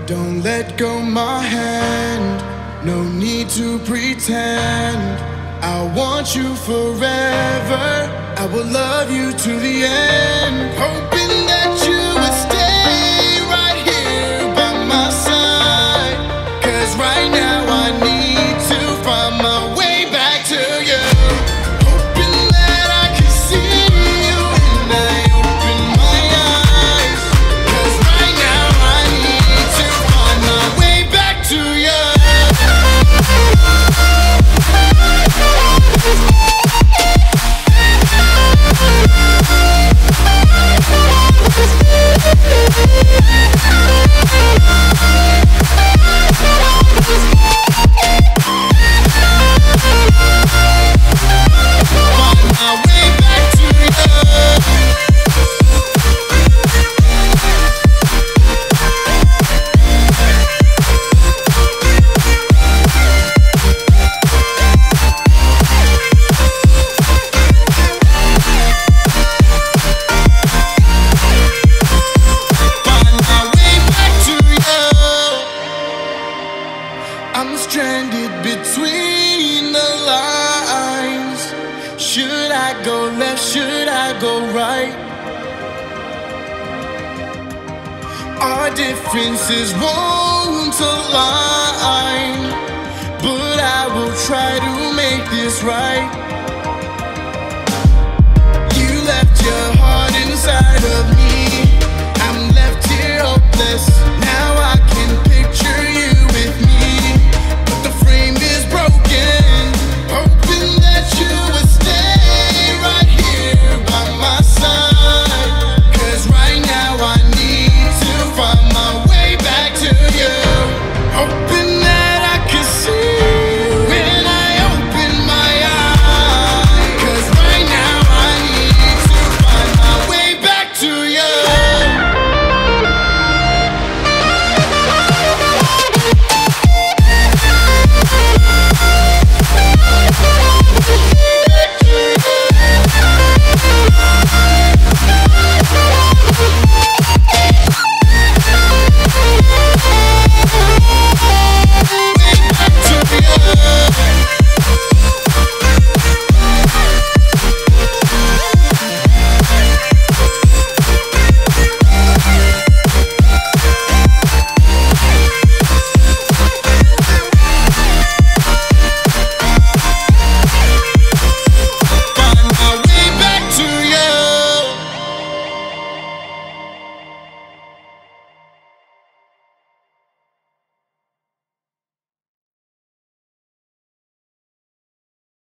Don't let go my hand, no need to pretend. I want you forever, I will love you to the end. Hoping that you would stay right here by my side, 'cause right now I need to find my way back to you. Hoping that I can see you when I open my eyes, 'cause right now I need to find my way back to you. I'm stranded between the lines. Should I go left? Should I go right? Our differences won't align, but I will try to make this right. You left your heart inside of